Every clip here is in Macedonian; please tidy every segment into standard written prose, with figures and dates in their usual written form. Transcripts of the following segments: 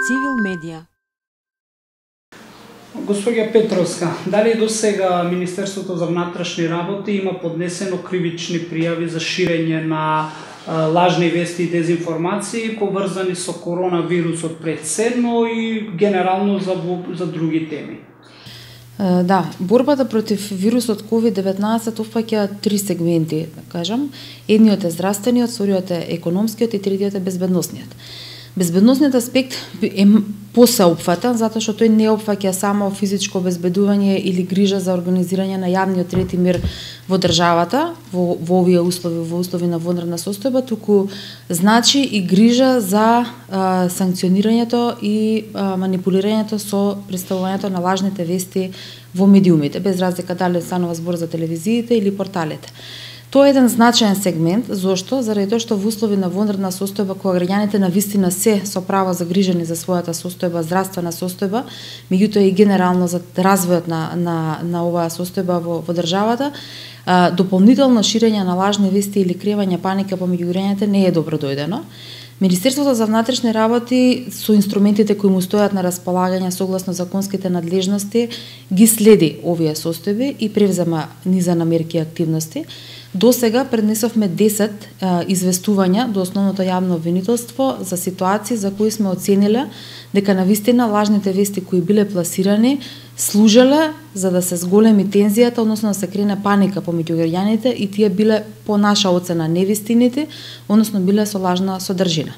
Цивил медија. Госпоѓа Петровска, дали до сега Министерството за внатрешни работи има поднесено кривични пријави за ширење на лажни вести и дезинформации поврзани со коронавирусот пред се, но и генерално за други теми? Да, борбата против вирусот COVID-19 опфаќа три сегменти, да кажам. Едниот е здравствениот, вториот е економскиот и третиот е безбедносниот. Безбедносниот аспект е посеопфатен, затоа што тој не опфаќа само физичко обезбедување или грижа за организирање на јавниот ред и мир во државата, во овие услови, во услови на вонредна состојба, туку значи и грижа за санкционирањето и манипулирањето со представувањето на лажните вести во медиумите, без разлика дали станува збор за телевизиите или порталите. Тоа е еден значаен сегмент, зошто? Заради тоа што во услови на вонредна состојба, кога граѓаните навистина се со право загрижени за својата состојба, здравствена состојба, меѓутоа и генерално за развојот на оваа состојба во државата, дополнително ширење на лажни вести или креање паника помеѓу граѓаните не е добродојдено. Министерството за внатрешни работи со инструментите кои му стојат на располагање согласно законските надлежности ги следи овие состојби и превзема низа на мерки и активности. До сега преднесовме 10 известувања до основното јавно обвинителство за ситуации за кои сме оцениле дека навистина лажните вести кои биле пласирани служеле за да се зголеми тензијата, односно да се крене паника помеѓу граѓаните и тие биле по наша оцена невистините, односно биле со лажна содржина.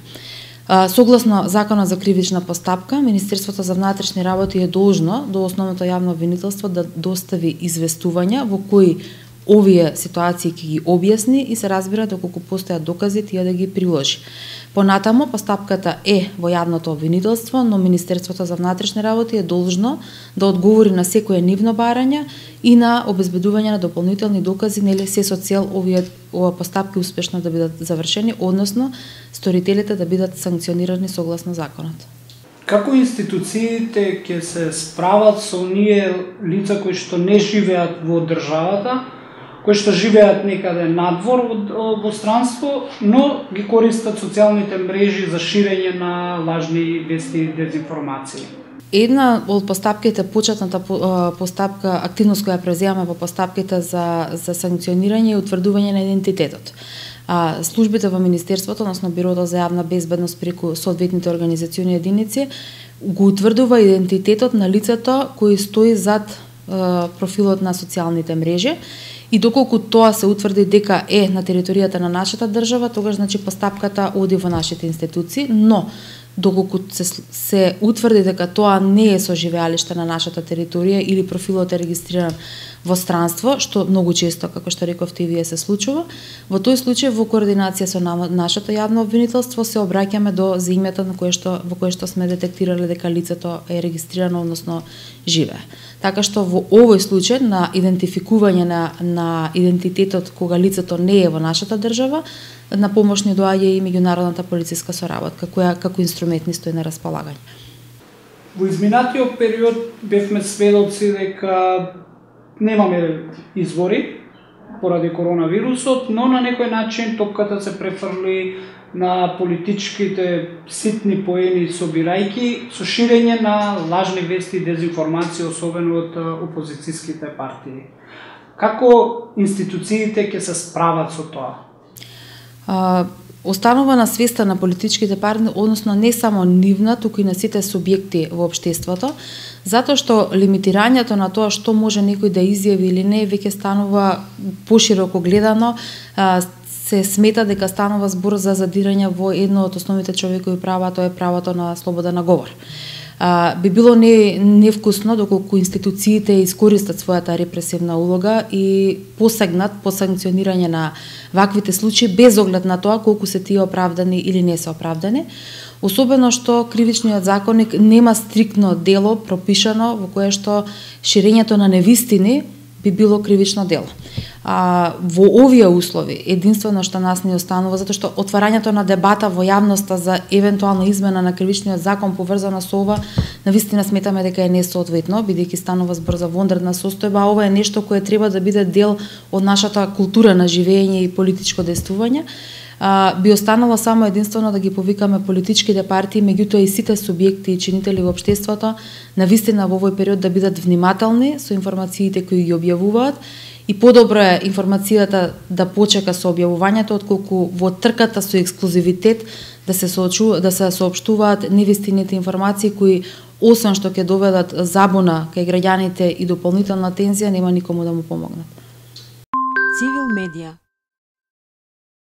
Согласно Законот за кривична постапка, Министерството за внатрешни работи е должно до основното јавно обвинителство да достави известувања во кои овие ситуации ќе ги објасни и се разбира доколку постојат докази тие да ги приложи. Понатамо, постапката е во јавното обвинителство, но Министерството за внатрешни работи е должно да одговори на секое нивно барање и на обезбедување на дополнителни докази, нели се со цел овие постапки успешно да бидат завршени, односно сторителите да бидат санкционирани согласно законот. Како институциите ќе се справат со оние лица кои што не живеат во државата, кои што живеат некаде надвор во странство, но ги користат социјалните мрежи за ширење на лажни вести и дезинформации? Една од постапките, почетната постапка, активност која преземаме во постапките за санкционирање и утврдување на идентитетот. Службите во Министерството, односно Бирото за јавна безбедност преку соодветните организациони единици, го утврдува идентитетот на лицето кој стои зад профилот на социјалните мрежи. И доколку тоа се утврди дека е на територијата на нашата држава, тогаш значи постапката оди во нашите институции, но доколку се утврди дека тоа не е соживеалиште на нашата територија или профилот е регистриран во странство, што многу често, како што рековте и вие, се случува, во тој случај во координација со нашето јавно обвинителство се обраќаме до заимето во кое што сме детектирале дека лицето е регистрирано, односно живее. Така што во овој случај на идентификување на идентитетот кога лицето не е во нашата држава, на помош ни доаѓа и меѓународната полициска соработка, која како инструмент ни стои на располагање. Во изминатиот период бевме сведоци дека немаме избори поради коронавирусот, но на некој начин топката се префрли на политичките ситни поени собирајки со ширење на лажни вести и дезинформации, особено од опозицијските партии. Како институциите ќе се справат со тоа? Останува на свеста на политичките партии, односно не само нивна, туку и на сите субјекти во општеството, затоа што лимитирањето на тоа што може некој да изјави или не веќе станува пошироко гледано, се смета дека станува збор за задирање во едно од основните човекови права, тоа е правото на слобода на говор. Би било невкусно доколку институциите искористат својата репресивна улога и посегнат по санкционирање на ваквите случаи без оглед на тоа колку се тие оправдани или не се оправдани. Особено што кривичниот законник нема стриктно дело пропишано во кое што ширењето на невистини би било кривично дело. Во овие услови единствено што нас не останува, затоа што отварањето на дебата во јавноста за евентуална измена на кривичниот закон поврзана со ова, навистина сметаме дека е несоодветно, бидејќи станува збор за вонредна состојба, ова е нешто кое треба да биде дел од нашата култура на живење и политичко действување. би останало само единствено да ги повикаме политичките партии, меѓутоа и сите субјекти и чинители во општеството, навистина во овој период да бидат внимателни со информациите кои ги објавуваат и подобро е информацијата да почека со објавувањето, отколку во трката со ексклузивитет да се соопштуваат невистините информации кои освен што ќе доведат забуна кај граѓаните и дополнителна тензија, нема никому да му помогнат. Цивил медија